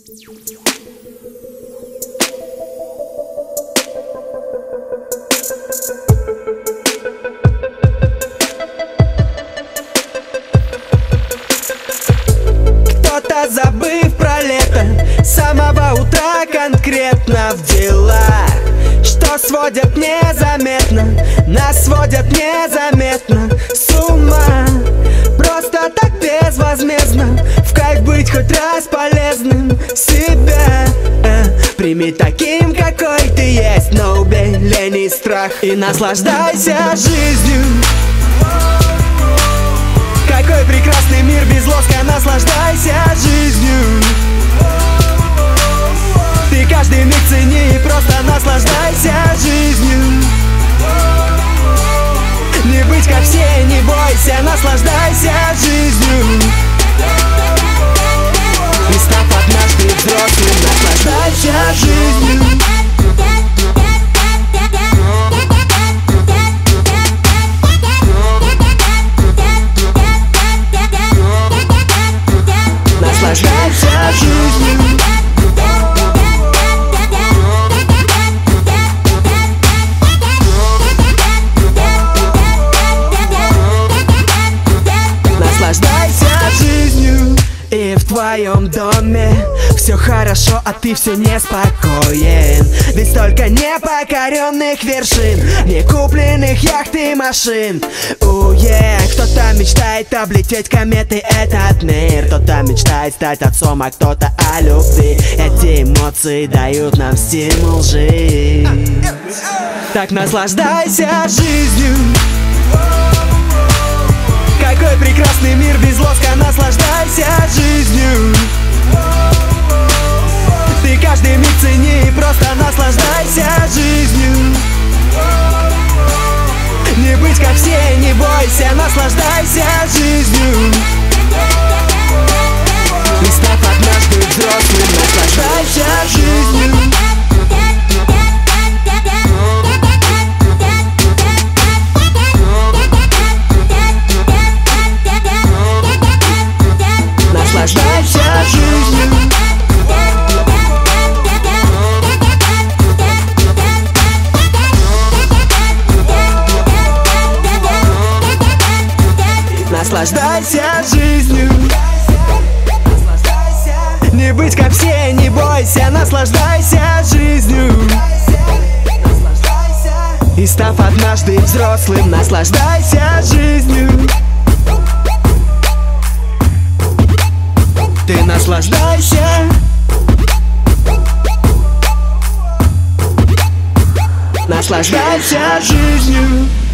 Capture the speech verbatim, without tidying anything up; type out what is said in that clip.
Кто-то, забыв про лето, с самого утра конкретно в делах, что сводят незаметно, нас сводят незаметно с ума. Просто так безвозмездно, в кайф быть хоть раз полезным себя. э, Прими таким, какой ты есть, но убей лень и страх и наслаждайся жизнью. Какой прекрасный мир без лоска, наслаждайся жизнью. Ты каждый миг цени и просто наслаждайся жизнью. Не быть как все, не бойся, наслаждайся жизнью. И став однажды взрослым, наслаждайся жизнью. Наслаждайся жизнью. Наслаждайся жизнью. И в твоем доме все хорошо, а ты все неспокоен. Ведь столько непокоренных вершин, не купленных яхт и машин. Уе, кто-то мечтает облететь кометы этот мир, кто-то мечтает стать отцом, а кто-то о любви. Эти эмоции дают нам стимул жить. Так наслаждайся жизнью. Какой прекрасный мир без лоска, наслаждайся жизнью. Ты каждый миг цени и просто наслаждайся жизнью. Не быть как все, не бойся, наслаждайся жизнью. И став однажды взрослым, наслаждайся жизнью. Наслаждайся жизнью. Наслаждайся жизнью. Не быть как все, не бойся, наслаждайся жизнью. И став однажды взрослым, наслаждайся жизнью. Ты наслаждайся. Наслаждайся жизнью.